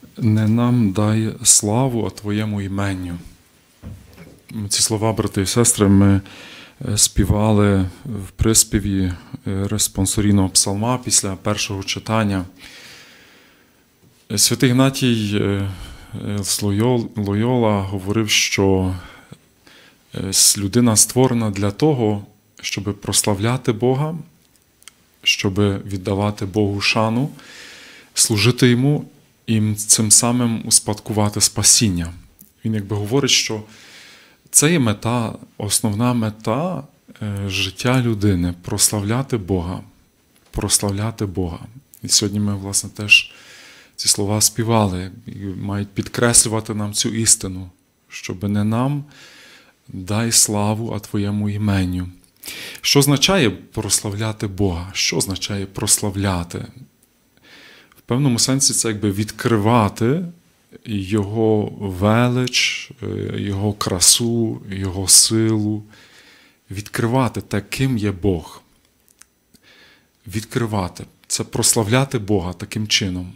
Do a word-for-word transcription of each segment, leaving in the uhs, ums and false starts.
не нам дай славу, а Твоєму іменню. Ці слова, брати і сестри, ми співали в приспіві респонсорійного псалма після першого читання. Святий Ігнатій з Лойола говорив, що людина створена для того, щоб прославляти Бога, щоб віддавати Богу шану, служити Йому і цим самим успадкувати спасіння. Він якби говорить, що це є мета, основна мета життя людини – прославляти Бога, прославляти Бога. І сьогодні ми, власне, теж ці слова співали і мають підкреслювати нам цю істину, щоб не нам дай славу, а Твоєму іменню. Що означає прославляти Бога? Що означає прославляти? В певному сенсі це якби відкривати Його велич, Його красу, Його силу. Відкривати те, ким є Бог. Відкривати. Це прославляти Бога таким чином.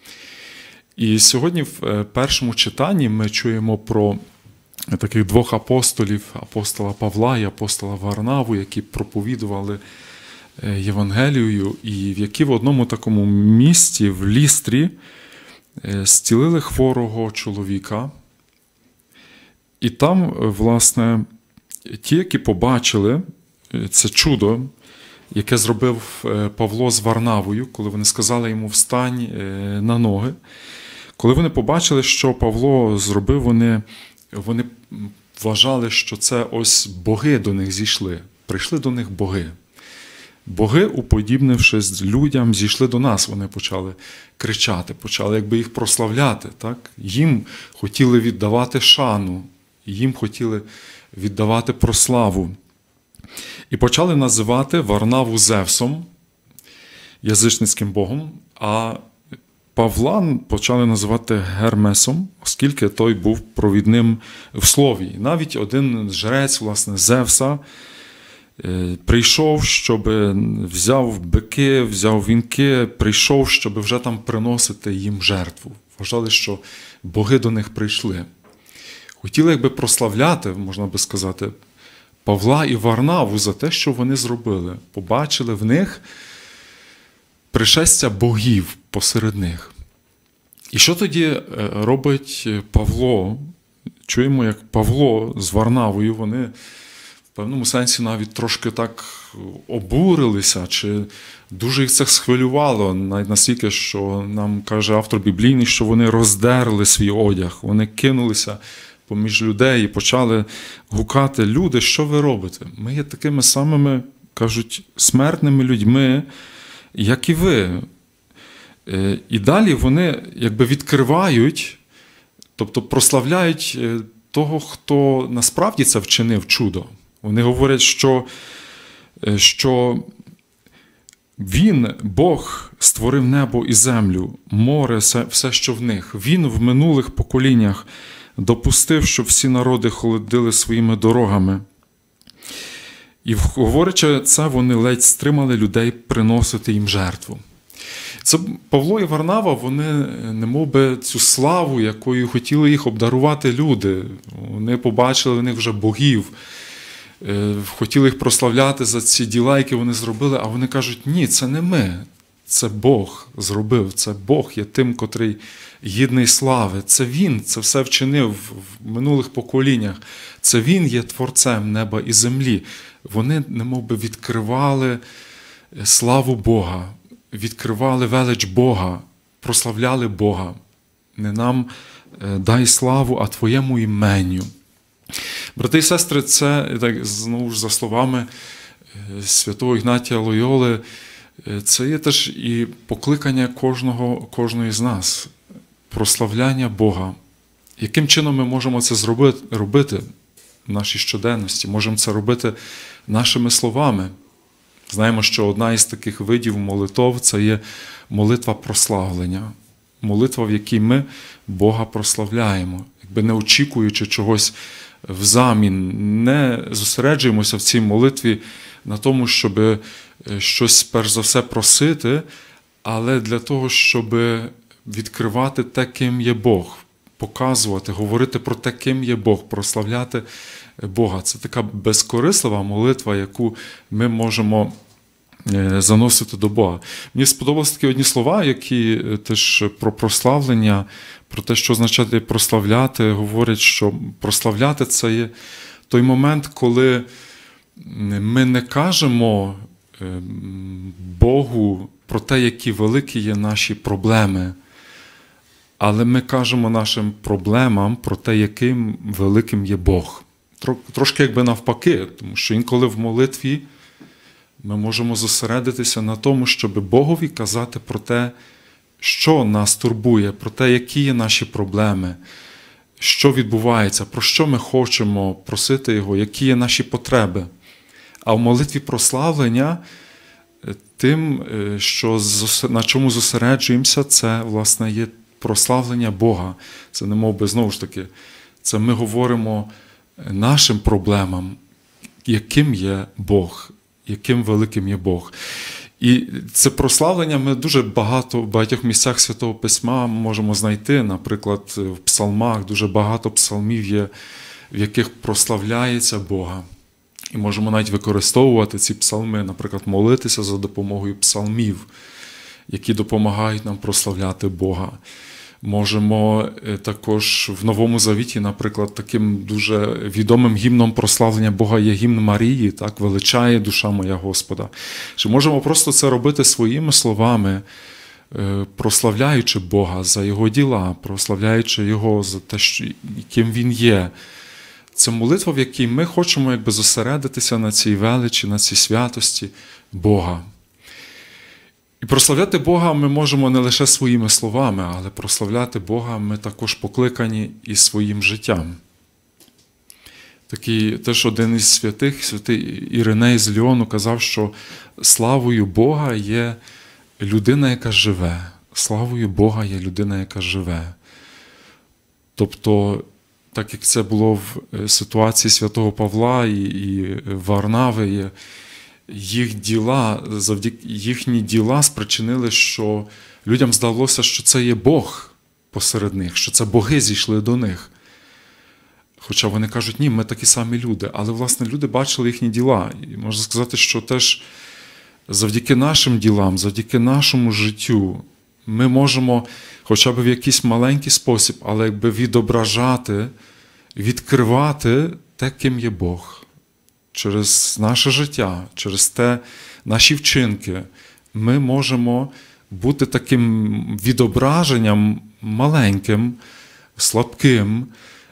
І сьогодні в першому читанні ми чуємо про таких двох апостолів, апостола Павла і апостола Варнаву, які проповідували Євангелію, і в які в одному такому місті, в Лістрі, зцілили хворого чоловіка. І там, власне, ті, які побачили це чудо, яке зробив Павло з Варнавою, коли вони сказали йому «встань на ноги», коли вони побачили, що Павло зробив, вони, вони вважали, що це ось боги до них зійшли. Прийшли до них боги. Боги, уподібнившись людям, зійшли до нас. Вони почали кричати, почали якби їх прославляти. Так? Їм хотіли віддавати шану, їм хотіли віддавати прославу. І почали називати Варнаву Зевсом, язичницьким богом, а Павла почали називати Гермесом, оскільки той був провідним в слові. І навіть один жрець, власне, Зевса, прийшов, щоб взяв бики, взяв вінки, прийшов, щоб вже там приносити їм жертву. Вважали, що боги до них прийшли. Хотіли якби прославляти, можна би сказати, Павла і Варнаву за те, що вони зробили. Побачили в них пришестя богів посеред них. І що тоді робить Павло? Чуємо, як Павло з Варнавою, вони в певному сенсі навіть трошки так обурилися, чи дуже їх це схвилювало, навіть настільки, що нам каже автор біблійний, що вони роздерли свій одяг, вони кинулися поміж людей і почали гукати: люди, що ви робите? Ми є такими самими, кажуть, смертними людьми, як і ви. І далі вони якби відкривають, тобто прославляють того, хто насправді це вчинив чудо. Вони говорять, що, що Він, Бог, створив небо і землю, море, все, що в них. Він в минулих поколіннях допустив, щоб всі народи ходили своїми дорогами. І, говорячи це, вони ледь стримали людей приносити їм жертву. Це Павло і Варнава, вони немов би цю славу, якою хотіли їх обдарувати люди. Вони побачили в них вже богів, хотіли їх прославляти за ці діла, які вони зробили, а вони кажуть: ні, це не ми, це Бог зробив, це Бог є тим, котрий гідний слави. Це Він це все вчинив в минулих поколіннях. Це Він є творцем неба і землі. Вони немов би відкривали славу Бога, відкривали велич Бога, прославляли Бога. Не нам дай славу, а Твоєму іменню. Брати і сестри, це, так, знову ж за словами святого Ігнатія Лойоли, це є теж і покликання кожного, кожної з нас. Прославляння Бога. Яким чином ми можемо це зробити, робити в нашій щоденності? Можемо це робити нашими словами. Знаємо, що одна із таких видів молитов – це є молитва прославлення. Молитва, в якій ми Бога прославляємо. Якби не очікуючи чогось взамін, не зосереджуємося в цій молитві на тому, щоб щось перш за все просити, але для того, щоб відкривати те, ким є Бог, показувати, говорити про те, ким є Бог, прославляти Бога. Це така безкорислива молитва, яку ми можемо заносити до Бога. Мені сподобалися такі одні слова, які теж про прославлення, про те, що означає прославляти, говорять, що прославляти – це є той момент, коли ми не кажемо Богу про те, які великі є наші проблеми, але ми кажемо нашим проблемам про те, яким великим є Бог. Трошки якби навпаки, тому що інколи в молитві ми можемо зосередитися на тому, щоб Богові казати про те, що нас турбує, про те, які є наші проблеми, що відбувається, про що ми хочемо просити Його, які є наші потреби. А в молитві прославлення тим, що, на чому зосереджуємося, це, власне, є прославлення Бога. Це не мов би, знову ж таки, це ми говоримо нашим проблемам, яким є Бог, яким великим є Бог. І це прославлення ми дуже багато в багатьох місцях Святого Письма можемо знайти. Наприклад, в псалмах дуже багато псалмів є, в яких прославляється Бога. І можемо навіть використовувати ці псалми, наприклад, молитися за допомогою псалмів, які допомагають нам прославляти Бога. Можемо також в Новому Завіті, наприклад, таким дуже відомим гімном прославлення Бога є гімн Марії, так, «Величає душа моя Господа». Чи можемо просто це робити своїми словами, прославляючи Бога за Його діла, прославляючи Його за те, ким Він є. Це молитва, в якій ми хочемо якби зосередитися на цій величі, на цій святості Бога. І прославляти Бога ми можемо не лише своїми словами, але прославляти Бога ми також покликані і своїм життям. Такий теж один із святих, святий Іриней з Ліону, казав, що славою Бога є людина, яка живе. Славою Бога є людина, яка живе. Тобто, так як це було в ситуації святого Павла і, і Варнави, їх діла, завдяки їхні діла спричинили, що людям здалося, що це є Бог посеред них, що це боги зійшли до них. Хоча вони кажуть, ні, ми такі самі люди. Але, власне, люди бачили їхні діла. І можна сказати, що теж завдяки нашим ділам, завдяки нашому життю ми можемо хоча б в якийсь маленький спосіб, але якби відображати, відкривати те, ким є Бог. Через наше життя, через те, наші вчинки, ми можемо бути таким відображенням маленьким, слабким,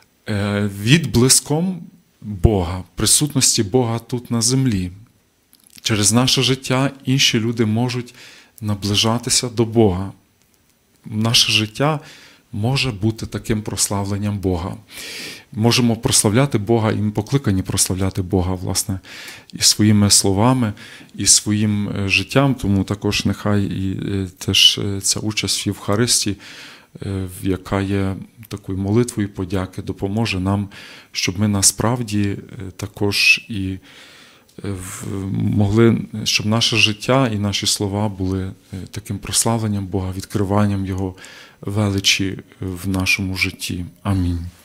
відблиском Бога, присутності Бога тут на землі. Через наше життя інші люди можуть наближатися до Бога. Наше життя може бути таким прославленням Бога. Можемо прославляти Бога, і ми покликані прославляти Бога, власне, і своїми словами, і своїм життям, тому також нехай і теж ця участь в Євхаристії, яка є такою молитвою подяки, допоможе нам, щоб ми насправді також і могли, щоб наше життя і наші слова були таким прославленням Бога, відкриванням Його величі в нашому житті. Амінь.